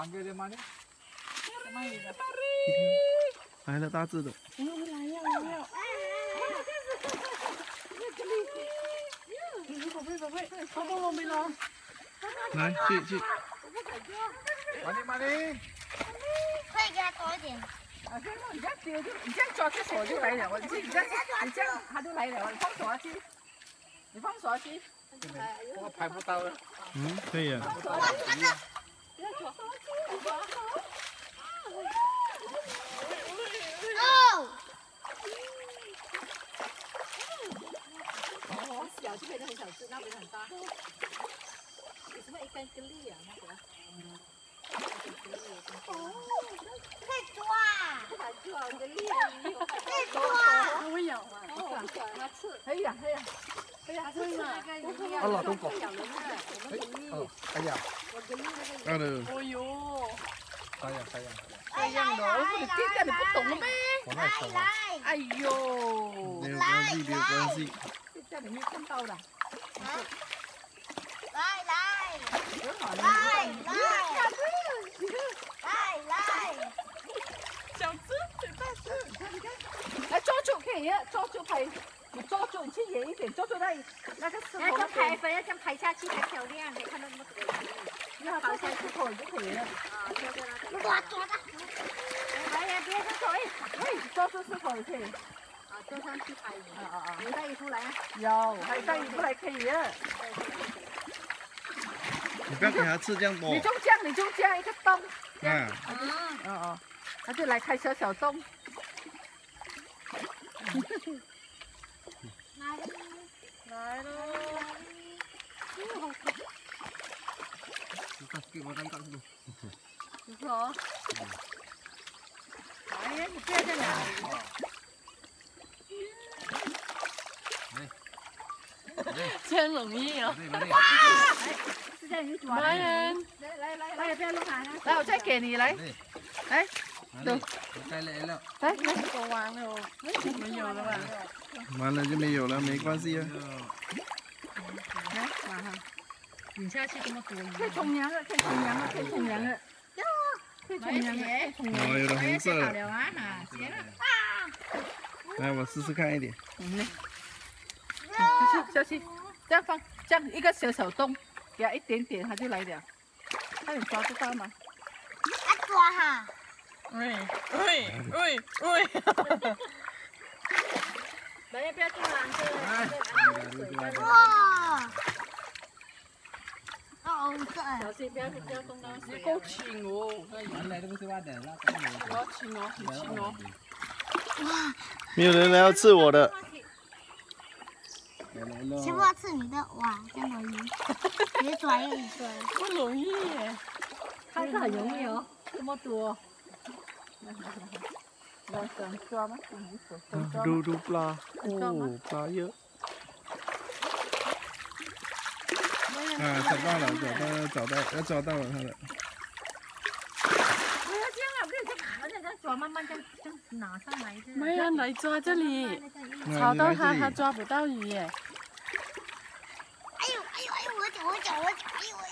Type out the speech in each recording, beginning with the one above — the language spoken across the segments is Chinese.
panggil dia mana? 来了，大只的。 来了。宝贝，好不容易了。 来，去。 Mani. 可以给他多一点。 啊，你这样丢就，你这样抓这手就来了，你这样它就来了，你放手下去，你放手下去。 我拍不到了。 嗯，可以啊。 哦。 哦，小就变得很小只，那边很大。有什么一根根粒啊？那个。 可以抓。 不敢抓，你的力。 可以抓。 它会咬吗？它刺。可以啊。它是那个一样。 Allah tunggu. 咬人的，我们同意。 哎呀。 好的。 哎呦。 sayang. 这样的，你现在你不懂了呗？ 来。 哎呦。 没有关系，没有关系。 现在你没看到的。 来。 小只，嘴巴是，你看，来抓住可以，抓住拍，你抓住，你去远一点，抓住那个石头那边。 要这样拍下去才漂亮，你看到那么多。 你要抓下石头就可以了。 啊，抓到。 来呀，别上手，哎，抓住石头也可以。 啊，坐上去拍。 有带衣服来啊？有，还带衣服来可以了。 你不要给它吃这样多。 你就这样一个洞。 啊。 它就来开小洞。来喽。就是哦。哎呀，你不要在哪里。这样容易哦。 是这样你抓。 来人， 来，不要弄它。 来，我再给你来。来，走。来， 我完了， 没有了吧？ 完了就没有了，没关系啊。 来，马上。 你下去这么多鱼。 可以冲凉了。 哦，有的红色的。来，我试试看一点。 小心，这样放，这样一个小洞，给它一点点，它就来了。看你抓得到吗？ 抓哈。 喂。 来，不要进来， 哇！ 小心不要动到水。你够轻哦！我要轻哦，很轻哦。 没有人来要吃我的。 全部要吃你的，哇，这么容易，别抓又一抓。 不容易耶， 它是很容易哦， 这么多。来，想抓吗？ ดูปลาโอ้ปลาเยอะ找到了它的。 不要这样啊，不要这样，而且这样抓，慢慢这样拿上来。 没有来抓这里，吵到它抓不到鱼耶。 哎呦，我脚，哎呦。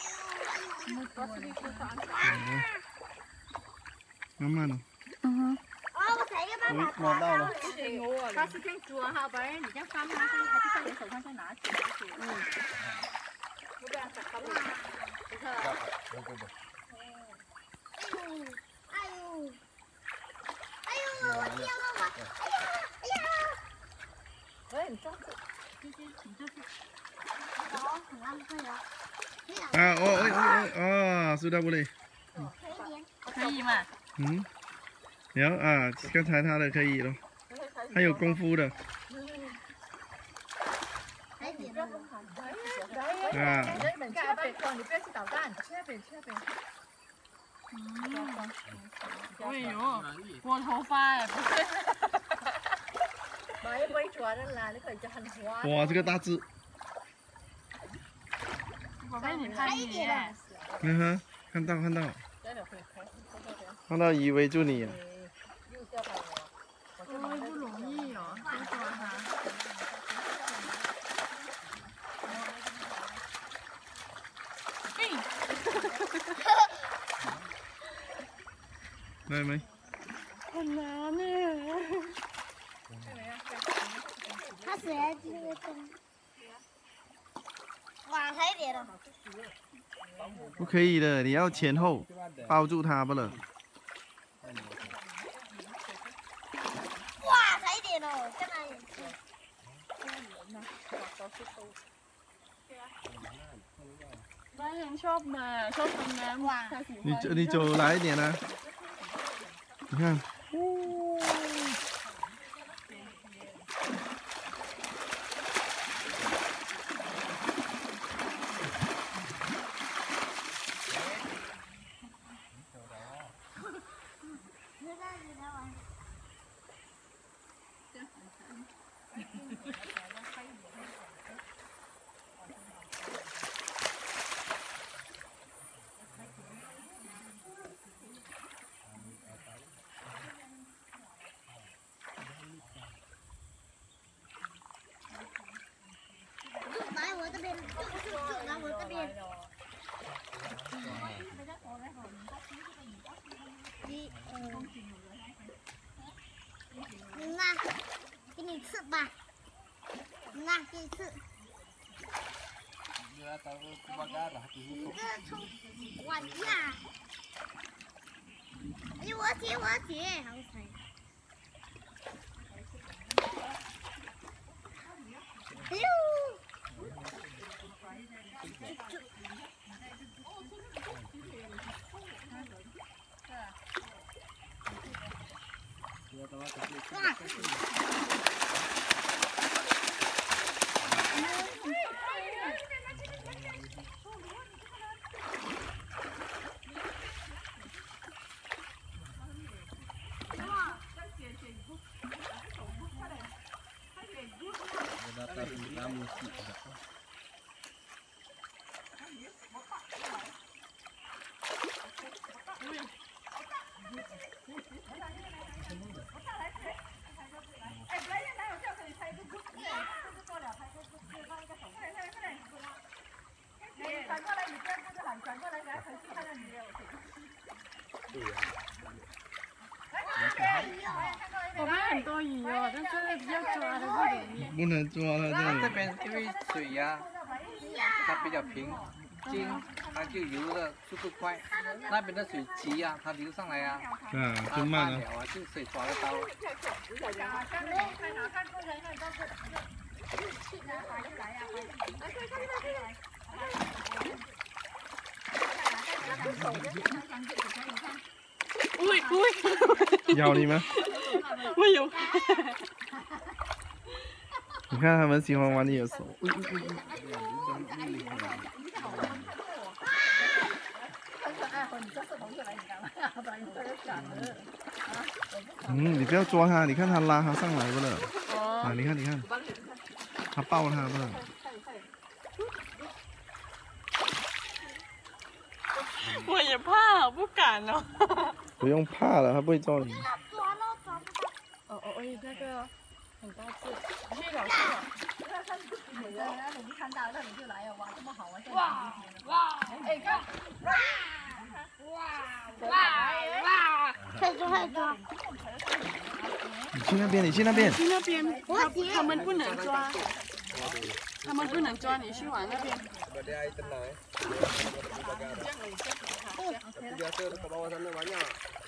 慢慢的。 我才一个办法拿到了。 它是这样抓哈，不然你这样放它，它就在你手上再拿起来就行。不这样子，好不好？不错了。哎呦，我掉了。 哎，你抓住， 你这是。好，很浪费哦。 sudah boleh。 可以吗？ 然后刚才他的可以了，还有功夫的。 你不要去捣蛋，去那边。哎呦，我头发哎，不是。 买一杯抓的啦，你可以就很滑。 哇，这个大只。 宝贝，你拍你。 看到鱼围住你了。 不容易哦，先抓它。 ได้ไหม很难呢。 它水在这个洞，往开一点了， 不可以的，你要前后抱住它不了。 哇，开一点了，在哪里去？ บ้านยังชอบมาชอบทำน้ำทาสีฟัน你走来一点呢、你看， 来我这边，来我这边。那给你吃吧，那给你吃。你这虫，我呀！哎呦，我姐，好惨。哎呦！ 我们很多鱼哦，但是要抓的不容易。 不能抓它这边因为水呀、它比较平静，它就游的速度快。那边的水急呀、它流上来呀、 啊，就慢了。 了啊，就水抓得到。 咬你吗？ 没有。 你看他们喜欢玩你的手。你不要抓它，你看它拉它上来不了。啊，你看，它抱它不了。 我也怕，我不敢哦。 不用怕了，它不会抓你。 哦，那个很高兴，去了去了。 我们看到那你就来了，哇，这么好玩！ 哇！哎，看！哇！ 快抓！ 你去那边， 去那边，他们不能抓，你去往那边。 Biasa ke bawah sana banyak.